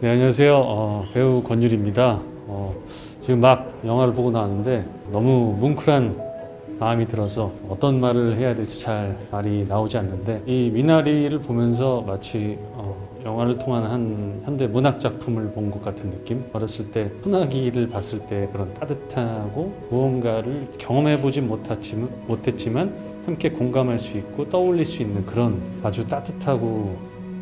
네, 안녕하세요. 배우 권율입니다. 지금 막 영화를 보고 나왔는데 너무 뭉클한 마음이 들어서 어떤 말을 해야 될지 잘 말이 나오지 않는데, 이 미나리를 보면서 마치 영화를 통한 한 현대 문학 작품을 본 것 같은 느낌? 어렸을 때 소나기를 봤을 때 그런 따뜻하고 무언가를 경험해보지 못했지만 함께 공감할 수 있고 떠올릴 수 있는 그런 아주 따뜻하고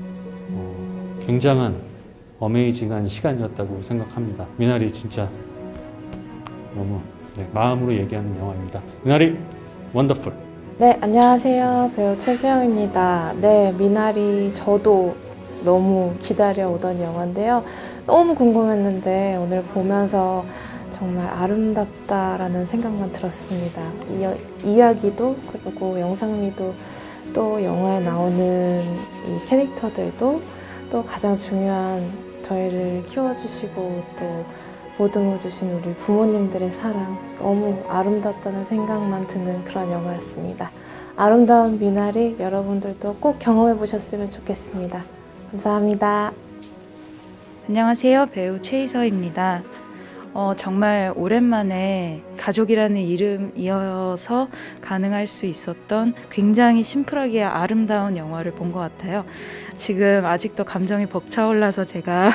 굉장한 어메이징한 시간이었다고 생각합니다. 미나리 진짜 너무 마음으로 얘기하는 영화입니다. 미나리 원더풀. 네, 안녕하세요. 배우 최수영입니다. 네, 미나리 저도 너무 기다려오던 영화인데요. 너무 궁금했는데 오늘 보면서 정말 아름답다라는 생각만 들었습니다. 이야기도 그리고 영상미도 또 영화에 나오는 이 캐릭터들도 또 가장 중요한 저희를 키워주시고 또 보듬어주신 우리 부모님들의 사랑, 너무 아름답다는 생각만 드는 그런 영화였습니다. 아름다운 미나리 여러분들도 꼭 경험해 보셨으면 좋겠습니다. 감사합니다. 안녕하세요. 배우 최희서입니다. 정말 오랜만에 가족이라는 이름이어서 가능할 수 있었던 굉장히 심플하게 아름다운 영화를 본 것 같아요. 지금 아직도 감정이 벅차올라서 제가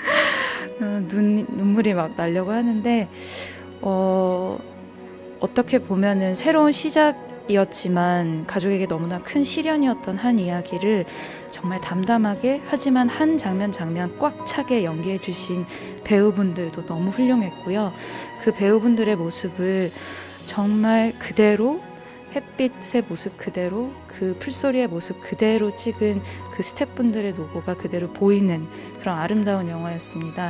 눈물이 막 나려고 하는데, 어떻게 보면은 새로운 시작이었지만 가족에게 너무나 큰 시련이었던 한 이야기를 정말 담담하게 하지만 한 장면 꽉 차게 연기해 주신 배우분들도 너무 훌륭했고요. 그 배우분들의 모습을 정말 그대로, 햇빛의 모습 그대로, 그 풀소리의 모습 그대로 찍은 그 스태프분들의 노고가 그대로 보이는 그런 아름다운 영화였습니다.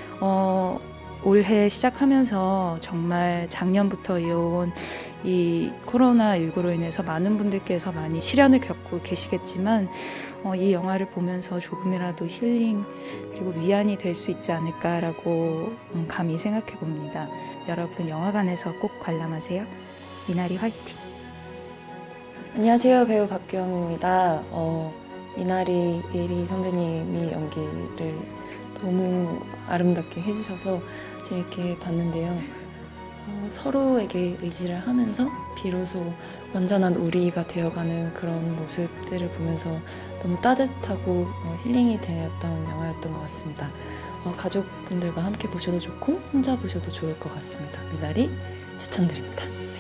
올해 시작하면서 정말 작년부터 이어온 이 코로나19로 인해서 많은 분들께서 많이 시련을 겪고 계시겠지만, 이 영화를 보면서 조금이라도 힐링 그리고 위안이 될 수 있지 않을까라고 감히 생각해 봅니다. 여러분 영화관에서 꼭 관람하세요. 미나리 화이팅! 안녕하세요. 배우 박규영입니다. 미나리 예리 선배님이 연기를 너무 아름답게 해주셔서 재밌게 봤는데요. 서로에게 의지를 하면서 비로소 완전한 우리가 되어가는 그런 모습들을 보면서 너무 따뜻하고 힐링이 되었던 영화였던 것 같습니다. 가족분들과 함께 보셔도 좋고 혼자 보셔도 좋을 것 같습니다. 미나리 추천드립니다.